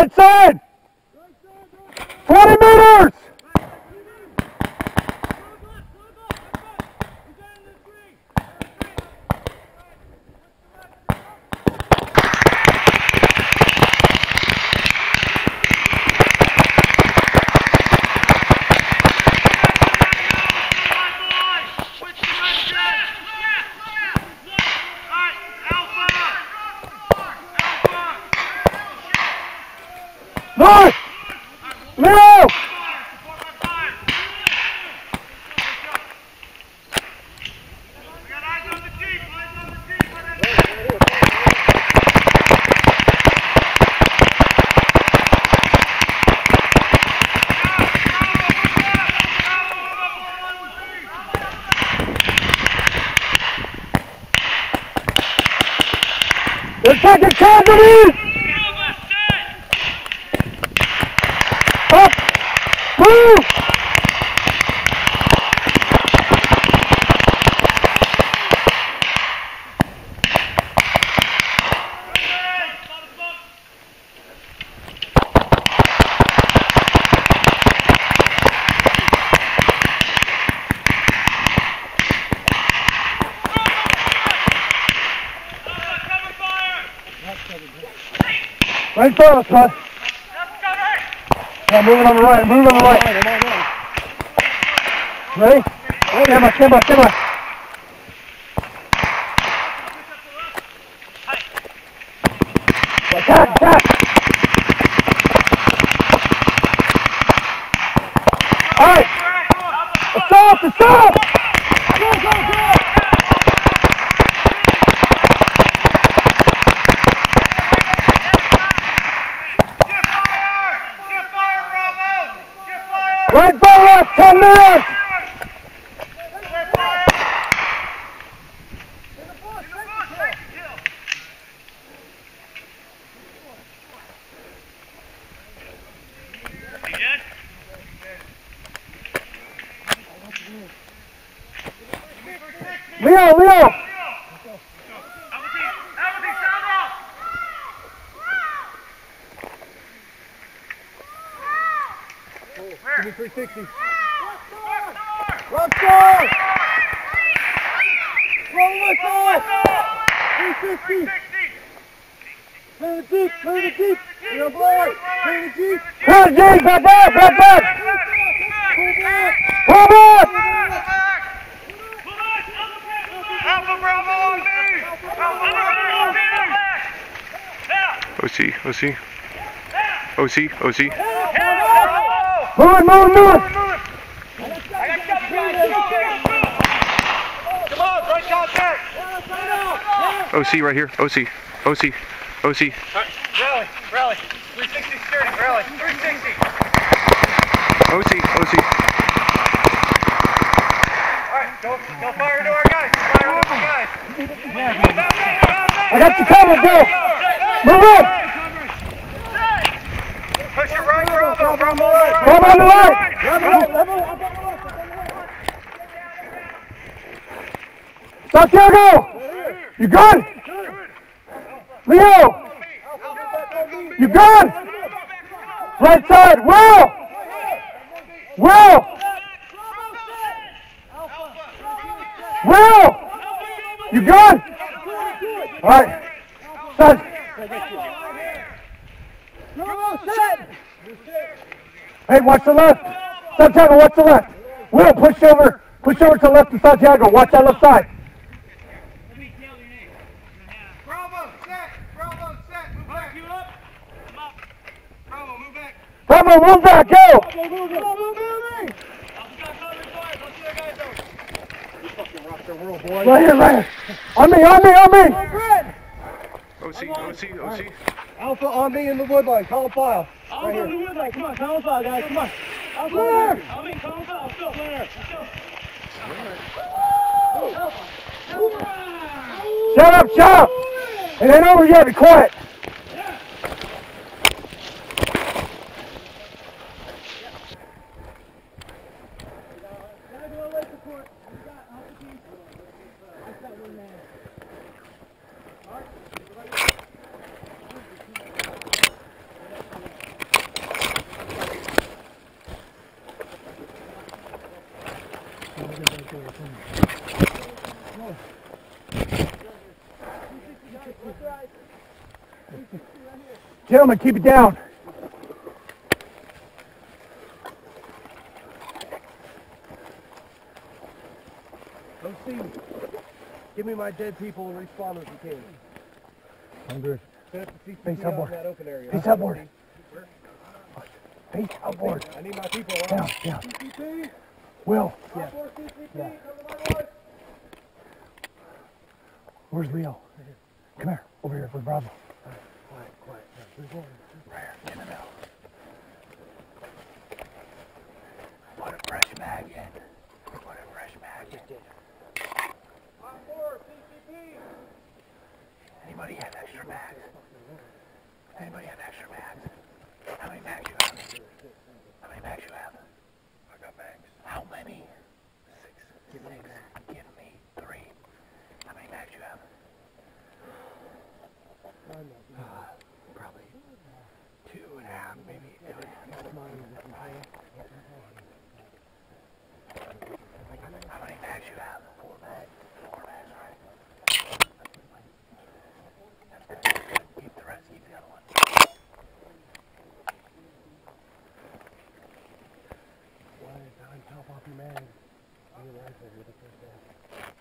Right side! 20 meters! North! Leo! They're taking casualties! Up! Move! Right in front of us, bud. Yeah, moving on the right, moving on the right. Ready? Stand by, stand by, stand by. Attack, attack! Alright! Assault, assault! Go, go, go! Right by left, 10 minutes! Leo, Leo! Give me 360. Left side! Roll whistle! 360! Clear the Jeep! Clear the Jeep! You're boy! Clear the Jeep! Clear the Jeep! Back back! Back back! Pull back! Pull back! Alpha Bravo on me! Alpha Bravo on me! OC, OC. OC, OC. Move it, move it, move it! Come on, right contact! OC right here. OC. OC. OC. Rally, rally. 360 security, rally. 360. OC. OC. Alright, go fire into our guys. Fire into our guys. I got you covered, go! Move it! Push it right, Bravo. Bravo on the right! Santiago! You good? Leo! You good? Right side, Will! Will! Will! You good? Alright. Set. Hey, watch the left. Santiago, watch the left. Will, push over to the left of Santiago. Watch that left side. Bravo, set. Bravo, set. Move back. You up. Come up. Bravo, move back. Bravo, move back, go! Right here, right here. On me, on me, on me! OC, OC, OC. Alpha on me in the wood line. Call a file. Right here. The wood line. Come on, call a file, guys. Come on. Alpha there. I mean, call a file. Let's go. There. Shut up, shut up! It ain't over yet, be quiet. Gentlemen, keep it down. OC, give me my dead people and respawn as you can. 100. Face upward. That open area. Face upward. Face upward. I need my people Down, around. down. Will. Yeah. Yeah. Where's Leo? Come here. Over here with Bravo. Quiet. Right here. Get in the middle. Put a fresh mag in. Put a fresh mag in. Anybody have extra mags? Anybody have extra mags? How many mags you have? How many mags you have? I got mags. How many? 6. Give me 3. How many mags you have? Probably 2.5, maybe 2.5. How many mags you have? 4 mags. 4 mags, right? Keep the rest, keep the other one. Why top off your mag? On your rifle with the first